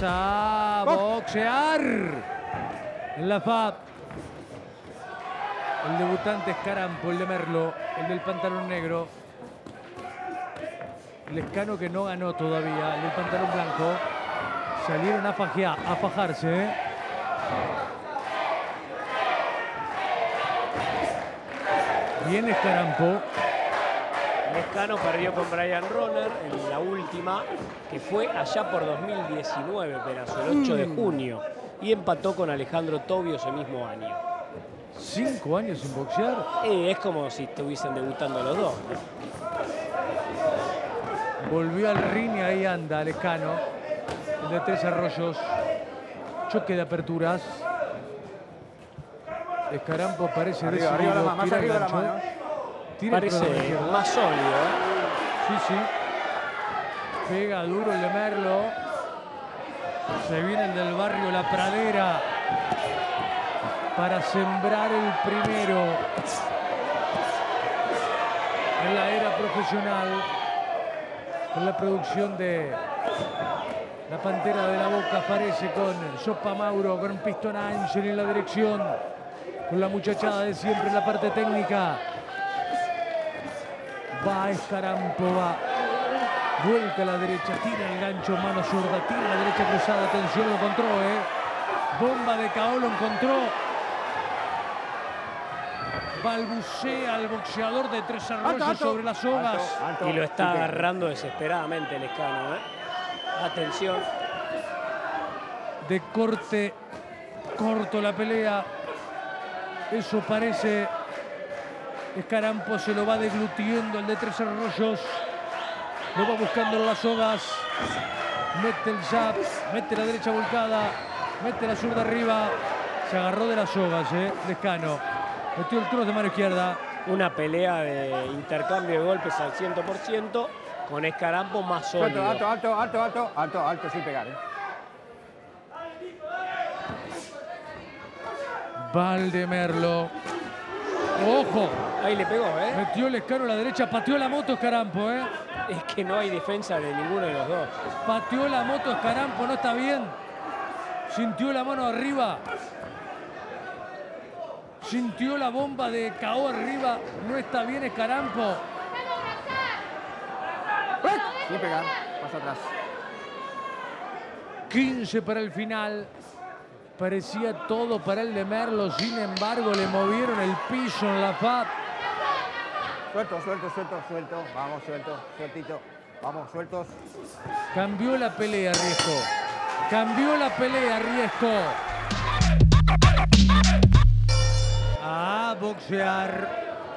a boxear en la FAB. El debutante es Carampo, el de Merlo, el del pantalón negro. Lescano que no ganó todavía, el del pantalón blanco. Salieron a fajarse. Viene Carampo. Lescano perdió con Brian Roner en la última, que fue allá por 2019, Perazo, el 8 de junio. Y empató con Alejandro Tobio ese mismo año. 5 años sin boxear. Es como si estuviesen debutando los dos, ¿no? Volvió al ring y ahí anda Lescano. El de Tres Arroyos. Choque de aperturas. Carampo parece arriba la mano, más arriba la mano. Parece más sólido, Sí. Pega duro el de Merlo. Se viene el del barrio La Pradera para sembrar el primero en la era profesional, con la producción de La Pantera de la Boca. Aparece con Sopa Mauro, con Pistón Ángel en la dirección, con la muchachada de siempre en la parte técnica. Va Carampo, va. Vuelca a la derecha, tira el gancho, mano zurda, tira a la derecha cruzada. Atención, lo encontró, Bomba de KO, lo encontró. Balbucea el boxeador de Tres Arroyos sobre las sogas. Y lo está agarrando desesperadamente Lescano, Atención. De corte corto la pelea. Eso parece. Carampo se lo va deglutiendo el de Tres Arroyos. Lo va buscando en las sogas. Mete el jab, mete la derecha volcada, mete la zurda arriba. Se agarró de las sogas, Lescano. Metió el cross de mano izquierda. Una pelea de intercambio de golpes al 100%, con Carampo más sólido. Alto, sin pegar, Valdemerlo. ¡Ojo! Ahí le pegó, Metió Lescano a la derecha, pateó la moto Carampo, Es que no hay defensa de ninguno de los dos. Pateó la moto Carampo, no está bien. Sintió la mano arriba. Sintió la bomba de KO arriba. No está bien Carampo. Sin pegar, pasa atrás. 15 para el final. Parecía todo para el de Merlo. Sin embargo, le movieron el piso en la FAB. Suelto. Vamos, sueltito. Vamos, sueltos. Cambió la pelea, Riesco. Cambió la pelea, Riesco. A boxear.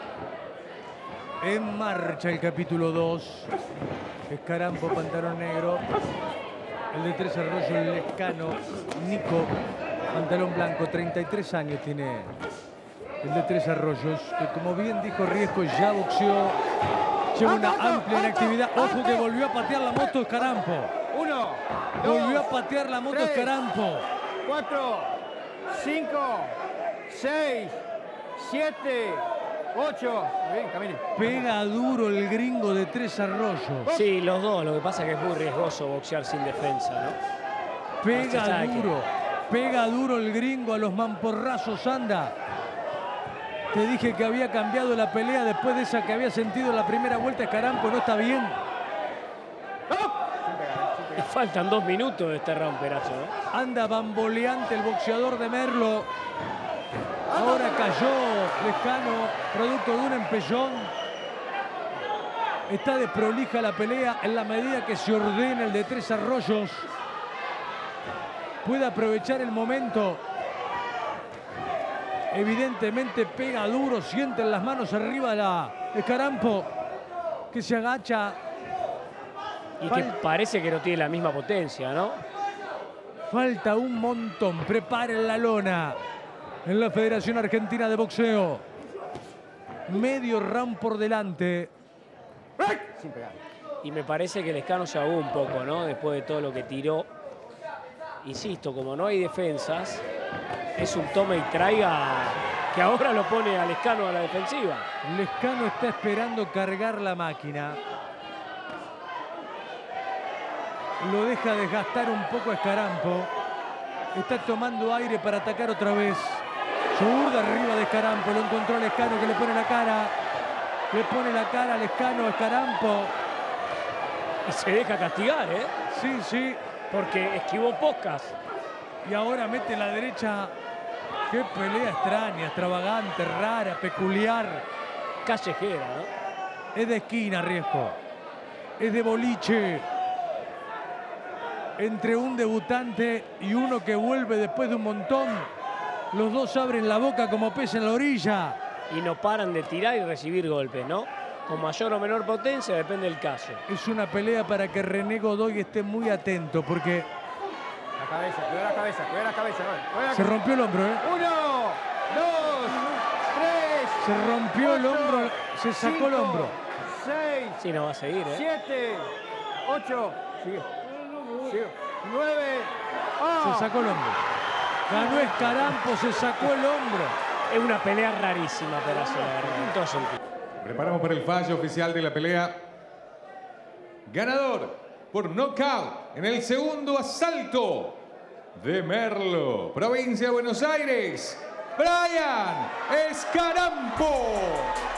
En marcha el capítulo 2. Carampo, pantalón negro. El de Tres Arroyos, el Lescano. Nico, pantalón blanco. 33 años tiene el de Tres Arroyos, que como bien dijo Riesco, ya boxeó. Lleva una amplia inactividad. Ojo que volvió a patear la moto Carampo. 1, Volvió a patear la moto Carampo. 4, 5, 6, 7, 8. Bien, camine. Pega duro el gringo de Tres Arroyos. Sí, los dos. Lo que pasa es que es muy riesgoso boxear sin defensa, ¿no? Pega duro el gringo, a los mamporrazos anda. Te dije que había cambiado la pelea después de esa que había sentido en la primera vuelta. Carampo no está bien. Le faltan 2 minutos de este round, Perazo, Anda bamboleante el boxeador de Merlo. Ahora cayó Lescano, producto de un empellón. Está desprolija la pelea en la medida que se ordena el de Tres Arroyos. Puede aprovechar el momento. Evidentemente pega duro, sienten las manos arriba de Carampo, que se agacha. Y que parece que no tiene la misma potencia, ¿no? Falta un montón. Preparen la lona en la Federación Argentina de Boxeo. Medio round por delante. Sin pegar. Y me parece que Lescano se ahogó un poco, ¿no? Después de todo lo que tiró. Insisto, como no hay defensas, es un tome y traiga que ahora lo pone a Lescano a la defensiva. Lescano está esperando cargar la máquina. Lo deja desgastar un poco a Escarampo. Está tomando aire para atacar otra vez. Zurda arriba de Escarampo. Lo encontró a Lescano que le pone la cara. Le pone la cara a Lescano a Escarampo. Y se deja castigar, ¿eh? Sí, sí. Porque esquivó pocas. Y ahora mete la derecha. Qué pelea extraña, extravagante, rara, peculiar. Callejera, ¿no? Es de esquina, Riesco. Es de boliche. Entre un debutante y uno que vuelve después de un montón. Los dos abren la boca como pez en la orilla. Y no paran de tirar y recibir golpes, ¿no? Con mayor o menor potencia, depende del caso. Es una pelea para que René Godoy esté muy atento porque... La cabeza, cuidado la cabeza, cuidado la cabeza. Cuidado la Se rompió el hombro, ¿eh? 1, 2, 3. Se rompió el hombro, se sacó el hombro. 6, Sí, no va a seguir, ¿eh? 7, 8. Sigue. Sigue. 9. Se sacó el hombro. Ganó Escarampo, se sacó el hombro. Es una pelea rarísima, pedazo, la verdad, en todo sentido. Preparamos para el fallo oficial de la pelea. Ganador por nocaut en el segundo asalto de Merlo, provincia de Buenos Aires, Brian Escarampo.